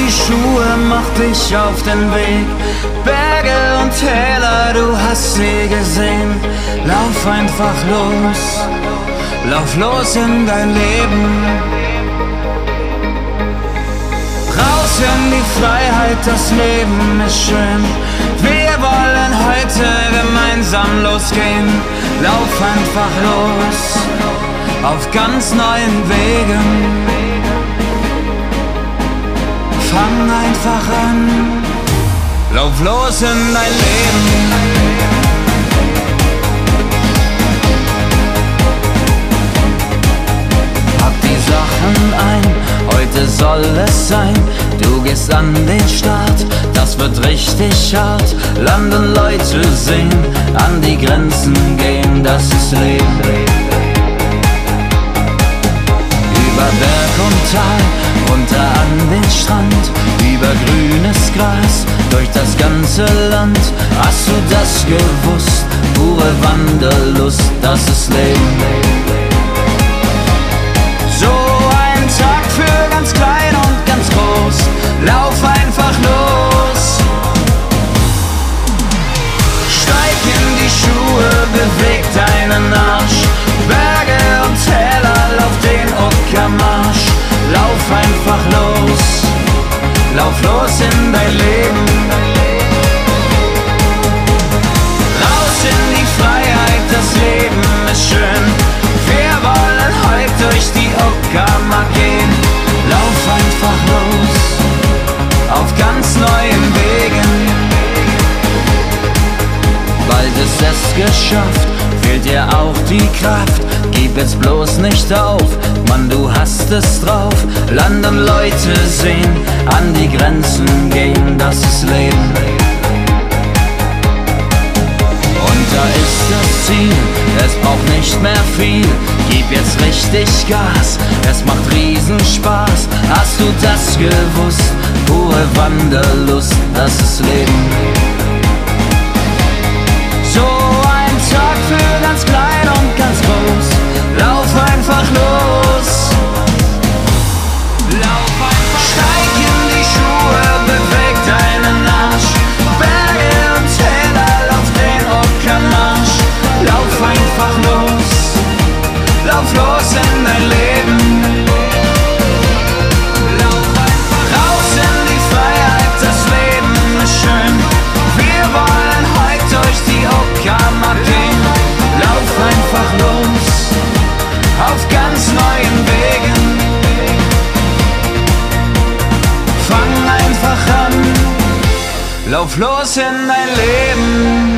die Schuhe, mach dich auf den Weg. Berge und Täler, du hast sie gesehen. Lauf einfach los, lauf los in dein Leben. Raus in die Freiheit, das Leben ist schön. Wir wollen heute gemeinsam losgehen. Lauf einfach los, auf ganz neuen Wegen. Fang einfach an, lauf los in dein Leben. Pack die Sachen ein, heute soll es sein. Du gehst an den Start, das wird richtig hart. Landen, Leute sehen, an die Grenzen gehen, das ist Leben. Über Berg und Tal, runter an den Strand, über grünes Gras, durch das ganze Land. Hast du das gewusst? Pure Wanderlust, das ist Leben. So ein Tag für ganz klein und ganz groß, lauf einfach los. Steig in die Schuhe, beweg deinen Arsch. Berge und Täler, lauf den Uckermarsch. Lauf einfach los, lauf los in dein Leben. Raus in die Freiheit, das Leben ist schön. Wir wollen heute durch die Uckermark gehen. Lauf einfach los, auf ganz neuen Wegen. Bald ist es geschafft, fehlt dir auch die Kraft. Gib jetzt bloß nicht auf, Mann, du hast es drauf. Landen, Leute sehen, an die Grenzen gehen, das ist Leben. Und da ist das Ziel, es braucht nicht mehr viel. Gib jetzt richtig Gas, es macht Riesenspaß. Hast du das gewusst? Pure Wanderlust, das ist Leben. So ein Tag für ganz klein und ganz groß, lauf einfach los. Lauf einfach, steig in die Schuhe, beweg deinen Arsch. Berge und Täler, lauf den Uckermarsch. Lauf einfach los, lauf los in dein Leben. Lauf einfach raus in die Freiheit, das Leben ist schön. Wir wollen heute durch die Uckermark gehen. Lauf einfach los, auf ganz neuen Wegen. Fang einfach an, lauf los in dein Leben.